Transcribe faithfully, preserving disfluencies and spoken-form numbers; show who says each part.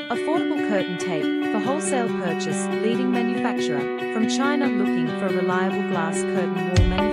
Speaker 1: Affordable curtain tape for wholesale purchase. Leading manufacturer from China looking for a reliable glass curtain wall manufacturer.